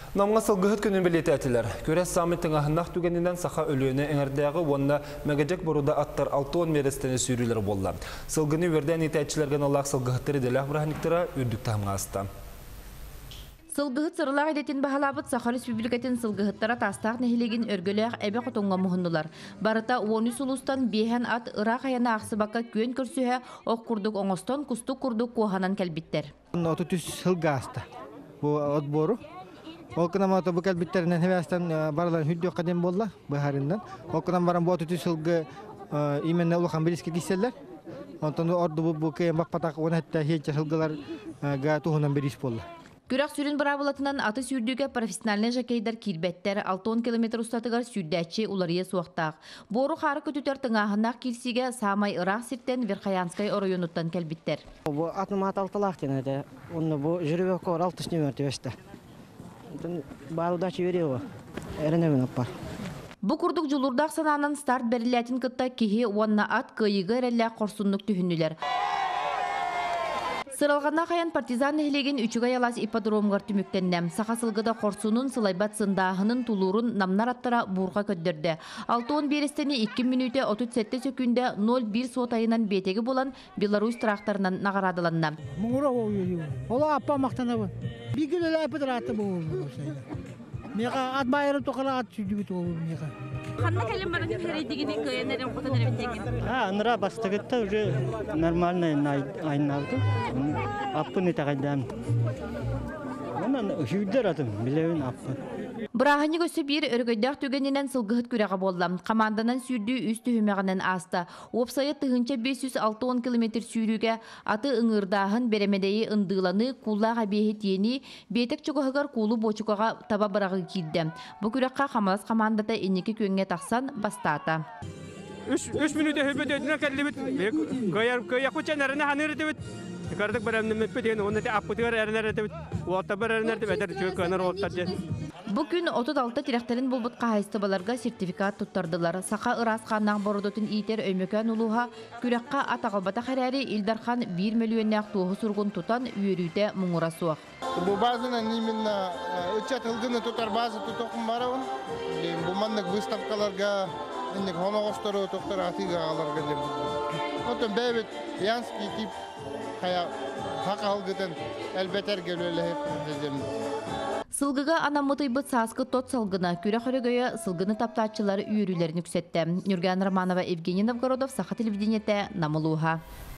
Намға сылғыхыт күнін білеті әтілер. Көрәс саммиттің ағынақ түгенінен сақа өліөні әңірдегі онына мәгәжек бұруда аттар 6-10 мерестені сүйрілер болды. Сылғыны өрден етәтшілерген олақ сылғыхыттыры деләқ бұрахниктіра үрдікті хамға асты. Сылғыхыт сырылақ едетін бағалабыт Саха Республикатын сылғыхыттара тастақ нәхилеген өргіліғ әбе құтынға мұхындылар. Барыта 13 ұлыстан бейхен ат ұрақ аяна ақсыбаққа көн көрсіге оқ күрдік оңыстан күстік күрдік қуғанан кәлбиттер. Ол кынан мата бу калбиттеринен хевастан барлар хүддө кадем болла бахарындан. Ол кынан баран бу оту сылгы именно улахан билиске киселлер. Онтон орду бу кем бакпатак он хатта хече сылгылар га тухунан берис болла. Күрәк сүрін бұрабылатынан аты сүрдіге профессиональный жакейдар кирбеттер 6 км ұстатығар сүрдәтші улария суақтақ. Бору қары көтітер тыңағынақ келсіге самай ұрақ сірттен Верхаянскай орайонуттан кәлбіттер. Бұл атым аталтылақ денеді. Оны бұл жүріп өкор 6 нөмірті өсті. Бағылдачы вереуі. Әрінеуін аппар. Бұ күрдік жылурдақ сананын старт бәріләтін күтті кеге онна ат күйігі әрәлі қорсынлық түхінілер. Сыралғанна қаян партизан нәхілеген үчіға ялас ипподромғар түміктеннәм. Сақасылғыда қорсунun сылайбат сындағының тулурун намнар аттара бұрға көддірді. 6-10 берістені 2 минуте 37 секунде 0-1 сотайынан бетегі болан Беларусь трақтарынан нағарадыланна. Мұңыра ола аппа мақтанабы. Бігіл әлі әпідір бұл. Меға ат байырып тоқыра ат сүрдігіт ол меға. Қанна кәлем барын керейдігіне көйенерін құтын әріптеген? Нұра бастығытта уже нормальный айналды. Аппыны тағайдам. Онан үйдер атым, білеуін аппын. Бұрағыны көсі бір өргөйдақ түгенінен сылғыт күрәға болдым. Команданан сүрді үз түхімеғінен асты. Опсайы тұхынча 506-10 км сүйріге аты ыңырдағын беремедейі ындыланы куллаға бейі тиені бетік чүгіғығар кулу бочуқаға таба бұрағы келді. Бұл күрәққа қамалас командата енекі көнге тақсан бастата. 3 минуте хөбөдөдүнө кәллебит. Көйя кучан әріне ханыр дебит. Кардык барамны меппеден оны те аппытыр әрнәр дебит. Уатта бар әрнәр деп әдер чөкөнөр оттады. Бу күн 36 тиректерин булбут кайсты баларга сертификат туттардылар. Сака ырасқаннан бородотун итер өмөкөн улуга күрәккә атагылбата хәрәри Илдархан 1 миллионнак тугы сургун тутан үйрүтә муңура суак. Бу базадан именно үчат ылгыны тутар база тутокун барабын. Бу мандык выставкаларга инде хоногостору токтор атыга аларга деп. Отон бебет янский тип кая хакалгыдан әлбәтер келеле дедем. Сылгыга анамытай быт саскы тот салгына күрә хөрөгөйө сылгыны таптаачылары үйрүләрен үксәтте. Нурган Романова, Евгений Новгородов, Саха телевидениете, Намылуха.